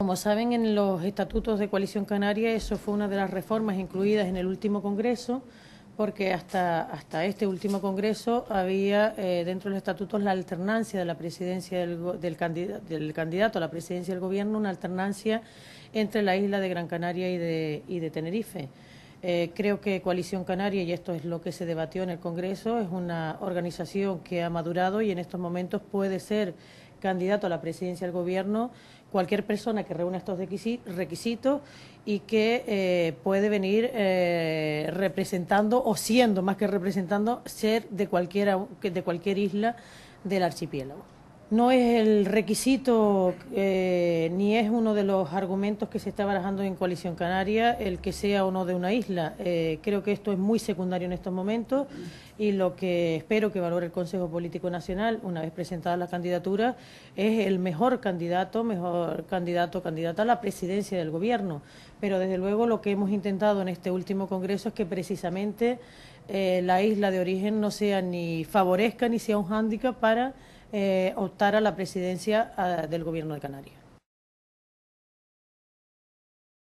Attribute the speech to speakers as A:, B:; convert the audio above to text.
A: Como saben, en los estatutos de Coalición Canaria eso fue una de las reformas incluidas en el último Congreso, porque hasta este último Congreso había dentro de los estatutos la alternancia de la presidencia del candidato a la presidencia del Gobierno, una alternancia entre la isla de Gran Canaria y de Tenerife. Creo que Coalición Canaria, y esto es lo que se debatió en el Congreso, es una organización que ha madurado y en estos momentos puede ser candidato a la presidencia del Gobierno cualquier persona que reúna estos requisitos y que puede venir representando o siendo, más que representando, ser de cualquier isla del archipiélago. No es el requisito ni es uno de los argumentos que se está barajando en Coalición Canaria el que sea o no de una isla. Creo que esto es muy secundario en estos momentos y lo que espero que valore el Consejo Político Nacional, una vez presentada la candidatura, es el mejor candidato, candidata a la presidencia del Gobierno. Pero desde luego lo que hemos intentado en este último Congreso es que precisamente la isla de origen no sea ni favorezca ni sea un hándicap para optar a la presidencia del Gobierno de Canarias.